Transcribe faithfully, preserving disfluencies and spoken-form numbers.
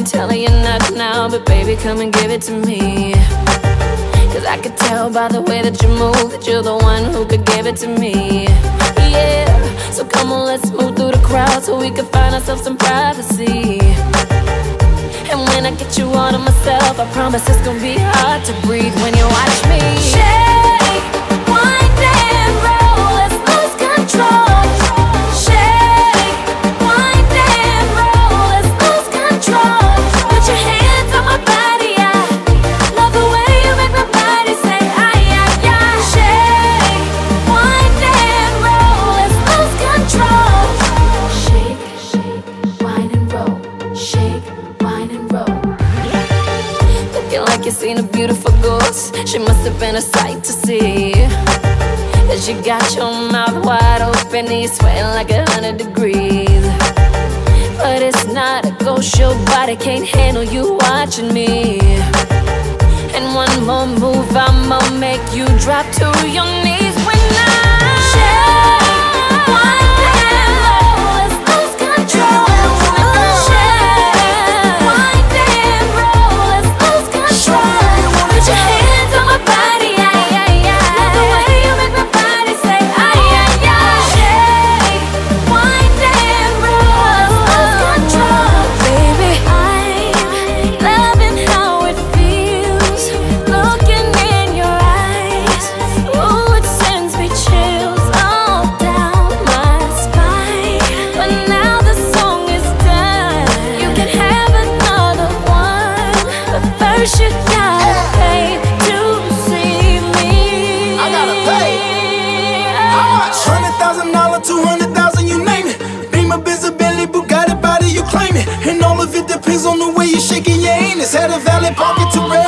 telling you not now, but baby, come and give it to me. Cause I could tell by the way that you move that you're the one who could give it to me. Yeah, so come on, let's move through the crowd so we can find ourselves some privacy. And when I get you all to myself, I promise it's gonna be hard to breathe when you watch me. Shake, wind and roll, let's lose control. Shake, wind and roll, let's lose control. Put your hands on my body, I love the way you make my body say ay, ay, ay. Shake, wind and roll, let's lose control. Shake, shake, wind and roll. Shake, wind and roll. Looking like you seen a beautiful ghost. She must have been a sight to see. Cause you got your mouth wide open and you're sweating like a hundred degrees. But it's not a ghost, your body can't handle you watching me. And one more move, I'ma make you drop to your knees when I shake, wind and roll, let's lose control. Shake, wind and roll, let's lose control. Put your hands on my body, ay, ay, ay. Love the way you make my body say ay, ay, ay. Shake, wind and roll, let's lose control. Baby, I'm loving how it feels, looking in your eyes. Ooh, it sends me chills all down my spine. But now the song is done, you can have another one, but first you gotta pay to see me. I gotta pay. How much? Hundred thousand dollar, two hundred thousand, you name it. Beamer, Benz, Bentley, Bugatti, body, you claim it. And all of it depends on the way you shaking your anus. Had a valet parking to red.